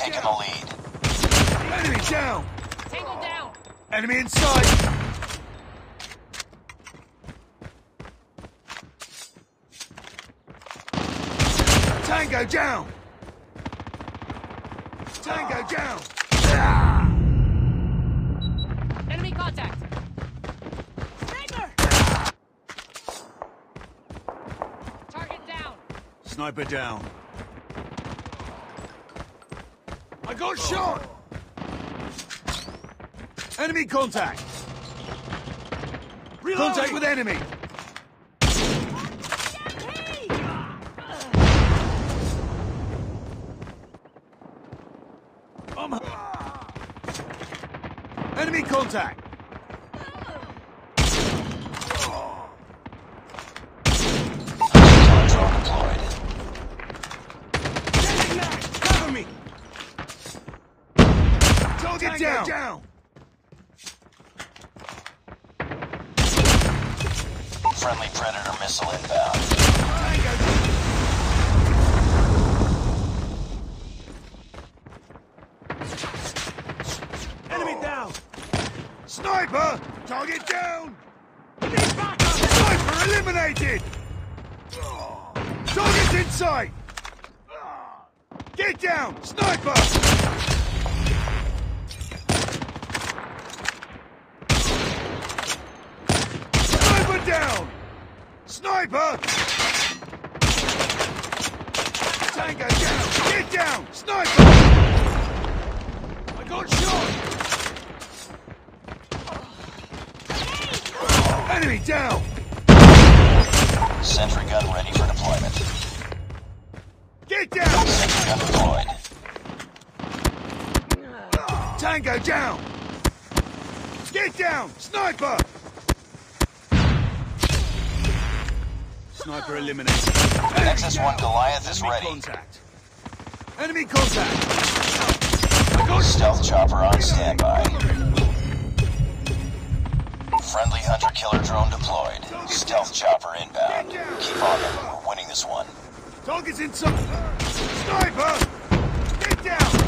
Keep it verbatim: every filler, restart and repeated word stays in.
taken the lead. Enemy down! Tango down! Enemy inside! Tango down! Tango down! Ah! Enemy contact! Sniper! Target down! Sniper down. I got shot! Enemy contact! Reloading. Contact with enemy! Um, enemy contact! Drone deployed. Cover me! Target down! down! Friendly Predator missile inbound. Enemy down! Sniper! Target down! Sniper eliminated! Target's in sight! Get down! Sniper! Sniper down! Sniper! Tango down! Get down! Sniper! I got shot! Enemy down! Sentry gun ready for deployment. Get down! Sentry gun deployed. Tango down! Get down! Sniper! Sniper eliminated. Nexus one Goliath is Enemy ready. Contact. Enemy contact! I got Stealth chopper on standby. Friendly hunter-killer drone deployed. Stealth chopper inbound. Keep on them. We're winning this one. Target's inside. Sniper! Get down!